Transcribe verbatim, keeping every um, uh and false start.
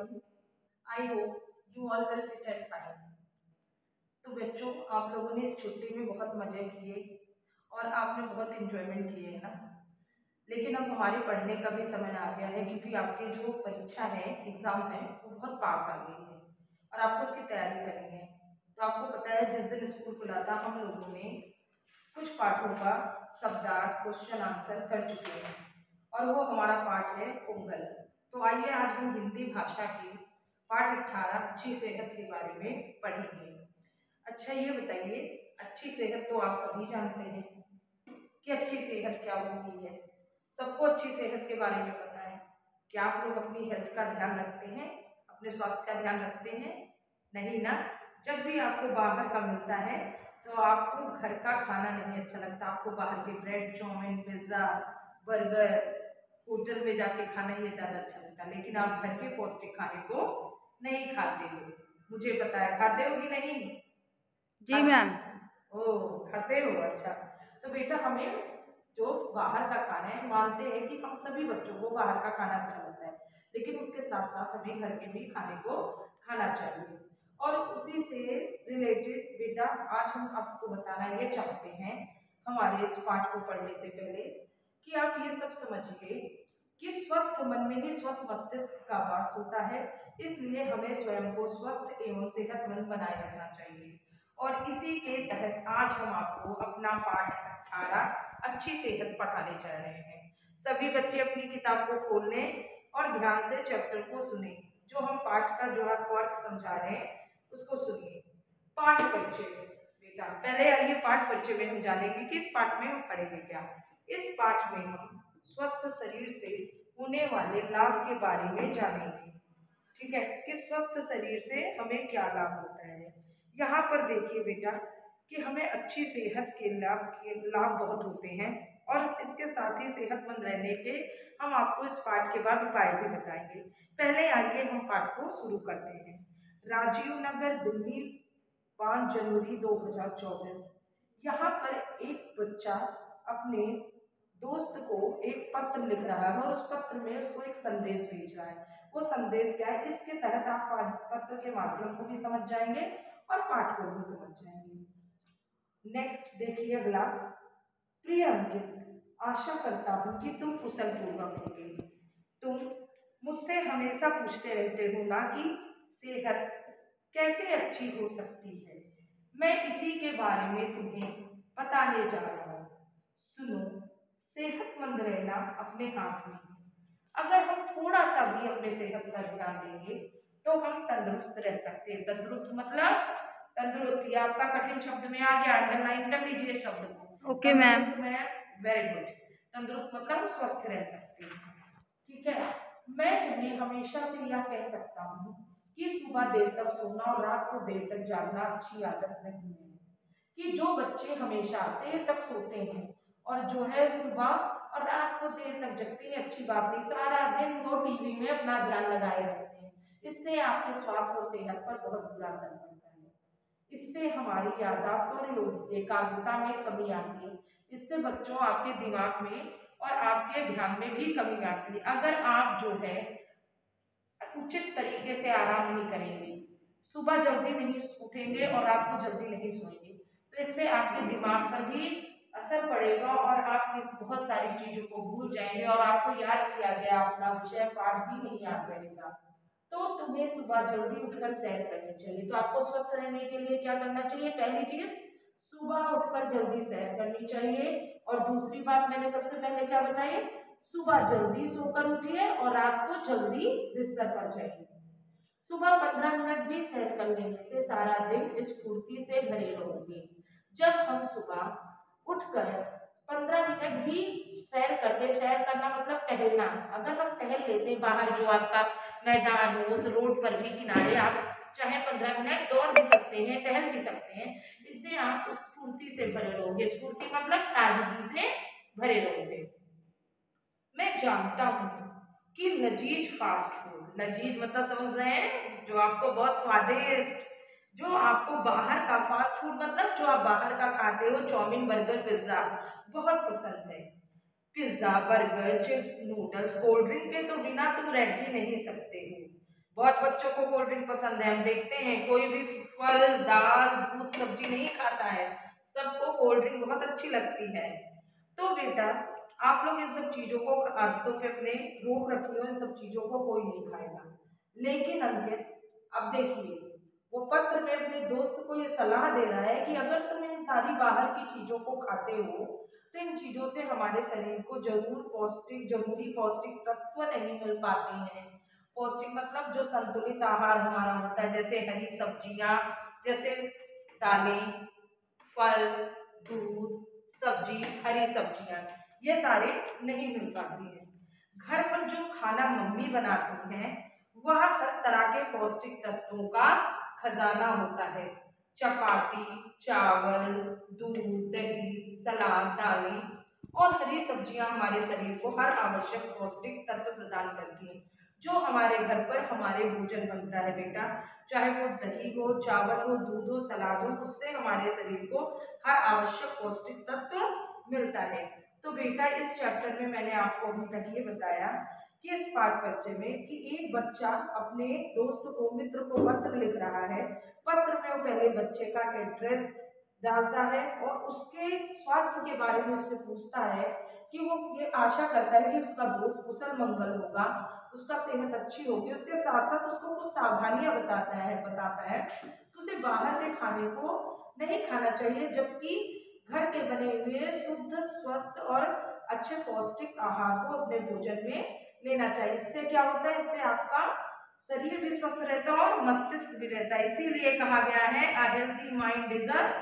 everyone. I hope you all will fit and fine. तो बच्चों, आप लोगों ने इस छुट्टी में बहुत मज़े किए और आपने बहुत इन्जॉयमेंट किए है ना। लेकिन अब हमारे पढ़ने का भी समय आ गया है, क्योंकि आपके जो परीक्षा है, एग्ज़ाम है, वो बहुत पास आ गई है और आपको उसकी तैयारी करनी है। तो आपको पता है, जिस दिन स्कूल खुला था हम लोगों ने कुछ पाठों का शब्दार्थ क्वेश्चन आंसर कर चुके हैं और वो हमारा पाठ है पोंगल। तो आइए आज हम हिंदी भाषा के पाठ अठारह अच्छी सेहत के बारे में पढ़ेंगे। अच्छा, ये बताइए, अच्छी सेहत तो आप सभी जानते हैं कि अच्छी सेहत क्या होती है। सबको अच्छी सेहत के बारे में पता है। क्या आप लोग अपनी हेल्थ का ध्यान रखते हैं, अपने स्वास्थ्य का ध्यान रखते हैं? नहीं ना। जब भी आपको बाहर का मिलता है तो आपको घर का खाना नहीं अच्छा लगता, आपको बाहर के bread, chowmein, pizza, burger, hotel में जाके खाना ही ज़्यादा अच्छा लगता है। लेकिन आप घर के पौष्टिक खाने को नहीं खाते हो, मुझे पता है। खाते हो कि नहीं? जी मैम। ओह, खाते हो, अच्छा। तो बेटा, हमें जो बाहर का खाना है, मानते हैं कि हम सभी बच्चों को बाहर का खाना अच्छा लगता है, लेकिन उसके साथ साथ हमें घर के भी खाने को खाना चाहिए। और उसी से रिलेटेड बेटा, आज हम आपको बताना ये चाहते हैं हमारे इस पाठ को पढ़ने से पहले कि आप ये सब समझिए कि स्वस्थ मन में ही स्वस्थ मस्तिष्क का वास होता है। इसलिए हमें स्वयं को स्वस्थ एवं सेहतमंद बनाए रखना चाहिए। और इसी के तहत आज हम आपको अपना पाठ अठारह अच्छी सेहत पढ़ाने जा रहे हैं। सभी बच्चे अपनी किताब को खोल लें और ध्यान से चैप्टर को सुने। जो हम पाठ का जो आपको अर्थ समझा रहे हैं उसको सुनिए। पाठ परिचय बेटा, पहले आइए पाठ परिचय में हम जानेंगे कि इस पाठ में हम पढ़ेंगे क्या। इस पाठ में हम स्वस्थ शरीर से होने वाले लाभ के बारे में जानेंगे। ठीक है, कि स्वस्थ शरीर से हमें क्या लाभ होता है। यहाँ पर देखिए बेटा कि हमें अच्छी सेहत के लाभ के लाभ बहुत होते हैं और इसके साथ ही सेहतमंद रहने के हम आपको इस पाठ के बाद उपाय भी बताएंगे। पहले आइए हम पाठ को शुरू करते हैं। राजीव नगर, दिल्ली, पाँच जनवरी दो हज़ार चौबीस। यहाँ पर एक बच्चा अपने दोस्त को एक पत्र लिख रहा है और उस पत्र में उसको एक संदेश भेज रहा है। वो संदेश क्या है, इसके तहत आप पत्र के माध्यम को भी समझ जाएंगे और पाठ को भी समझ जाएंगे। नेक्स्ट देखिए अगला। प्रिय अंकित, आशा करता हूँ कि तुम कुशल पूर्वक होगे। तुम मुझसे हमेशा पूछते रहते हो ना कि सेहत कैसे अच्छी हो सकती है। मैं इसी के बारे में तुम्हें बताने जा रहा हूँ। सुनो, सेहतमंद रहना अपने हाथ में है। अगर हम थोड़ा सा भी अपने सेहत का ध्यान देंगे तो हम तंदुरुस्त रह सकते हैं। तंदुरुस्त मतलब तंदुरुस्ती आपका कठिन शब्द में आ गया, अंडरलाइन कर लीजिए शब्द को। Okay ma'am. Very good. तंदुरुस्त मतलब स्वस्थ रह सकते हैं। ठीक है, मैं तुम्हें हमेशा से यह कह सकता हूँ कि सुबह देर तक सोना और रात को देर तक जागना अच्छी आदत नहीं है। कि जो बच्चे हमेशा देर तक सोते हैं और जो है सुबह और रात को देर तक जगते हैं, अच्छी बात नहीं। सारा दिन वो टीवी में अपना ध्यान लगाए रहते हैं, इससे आपके स्वास्थ्य और सेहत पर बहुत बुरा असर पड़ता है। इससे हमारी याददाश्त और एकाग्रता में कमी आती है। इससे बच्चों आपके दिमाग में और आपके ध्यान में भी कमी आती है। अगर आप जो है उचित तरीके से आराम नहीं करेंगे, सुबह जल्दी नहीं उठेंगे और रात को जल्दी नहीं सोएंगे, तो इससे आपके दिमाग पर भी असर पड़ेगा और आप बहुत सारी चीजों को भूल जाएंगे और आपको याद किया गया अपना विषय पाठ भी नहीं याद रहेगा। तो तुम्हें सुबह जल्दी उठकर सैर करनी चाहिए। तो आपको स्वस्थ रहने के लिए क्या करना चाहिए? पहली चीज, सुबह उठकर जल्दी सैर करनी चाहिए। और दूसरी बात मैंने सबसे पहले क्या बताई, सुबह जल्दी सोकर उठिए और रात को जल्दी बिस्तर पर जाइए। सुबह पंद्रह मिनट भी सैर कर लेने से सारा दिन स्फूर्ति से भरे रहोगे। जब हम सुबह उठकर पंद्रह मिनट भी सैर करते, सैर करना मतलब टहलना, अगर हम टहल लेते बाहर जो आपका मैदान हो, उस रोड पर भी किनारे आप चाहे पंद्रह मिनट दौड़ भी सकते हैं, टहल भी सकते हैं। इससे आप स्फूर्ति से भरे रहोगे। स्फूर्ति मतलब ताजगी से भरे रहोगे। मैं जानता हूँ कि लजीज फास्ट फूड, लजीज मतलब समझ रहे हैं, जो आपको बहुत स्वादिष्ट, जो आपको बाहर का फास्ट फूड मतलब जो आप बाहर का खाते हो, चाउमीन, बर्गर, पिज्जा बहुत पसंद है। Pizza, burger, chips, noodles, cold drink के तो बिना तुम रह ही नहीं सकते हो। बहुत बच्चों को कोल्ड ड्रिंक पसंद है, हम देखते हैं कोई भी फल, दाल, दूध, सब्जी नहीं खाता है, सबको कोल्ड ड्रिंक बहुत अच्छी लगती है। तो बेटा आप लोग इन सब चीजों को आदतों पे अपने रोक रखिए, इन सब चीजों को कोई नहीं खाएगा। लेकिन अंकित अब देखिए वो पत्र में अपने दोस्त को ये सलाह दे रहा है कि अगर तुम इन सारी बाहर की चीजों को खाते हो तो इन चीजों से हमारे शरीर को जरूर पौष्टिक जरूरी पौष्टिक तत्व नहीं मिल पाते हैं। पौष्टिक मतलब जो संतुलित आहार हमारा होता है, जैसे हरी सब्जियां, जैसे दालें, फल, दूध, सब्जी, हरी सब्जियां, ये सारे नहीं मिल पाती हैं। घर पर जो खाना मम्मी बनाती हैं वह हर तरह के पौष्टिक तत्वों का खजाना होता है। चपाती, चावल, दूध, दही, सलाद, दालें और हरी सब्जियां हमारे शरीर को हर आवश्यक पौष्टिक तत्व प्रदान करती हैं। जो हमारे घर पर हमारे भोजन बनता है बेटा, चाहे वो दही हो, चावल हो, दूध हो, सलाद हो, उससे हमारे शरीर को हर आवश्यक पौष्टिक तत्व मिलता है। तो बेटा इस चैप्टर में मैंने आपको अभी तक ये बताया कि इस पाठ परिचय में कि एक बच्चा अपने दोस्त को, मित्र को पत्र लिख रहा है। पत्र में वो पहले बच्चे का एड्रेस डालता है और उसके स्वास्थ्य के बारे में उससे पूछता है कि वो ये आशा करता है कि उसका दोस्त कुशल मंगल होगा, उसका सेहत अच्छी होगी। उसके साथ साथ उसको कुछ सावधानियां बताता है बताता है तो उसे बाहर के खाने को नहीं खाना चाहिए, जबकि घर के बने हुए शुद्ध, स्वस्थ और अच्छे पौष्टिक आहार को अपने भोजन में लेना चाहिए। इससे क्या होता है, इससे आपका शरीर भी स्वस्थ रहता है और मस्तिष्क भी रहता है। इसीलिए कहा गया है a healthy mind is a